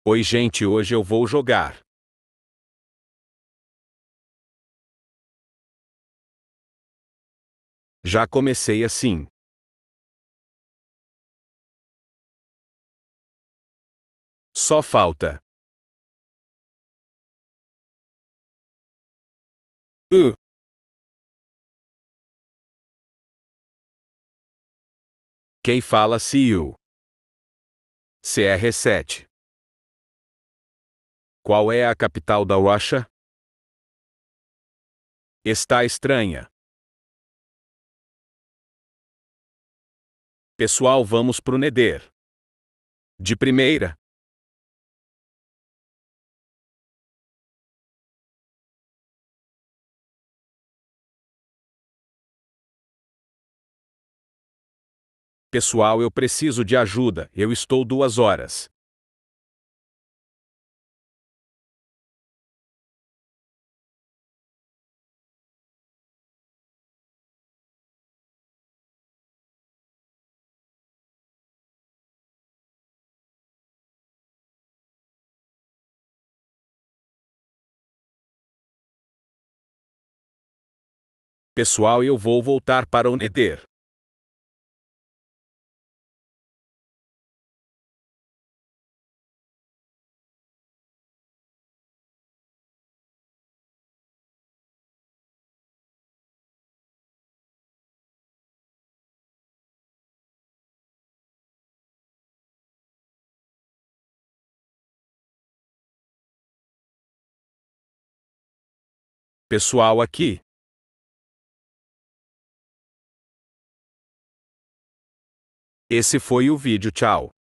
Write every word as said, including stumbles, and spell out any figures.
Oi gente, hoje eu vou jogar. Já comecei assim. Só falta. Uh. Quem fala see you? C R sete. Qual é a capital da Rússia? Está estranha. Pessoal, vamos pro Nether. De primeira. Pessoal, eu preciso de ajuda, eu estou duas horas. Pessoal, eu vou voltar para o Nether. Pessoal, aqui. Esse foi o vídeo, tchau.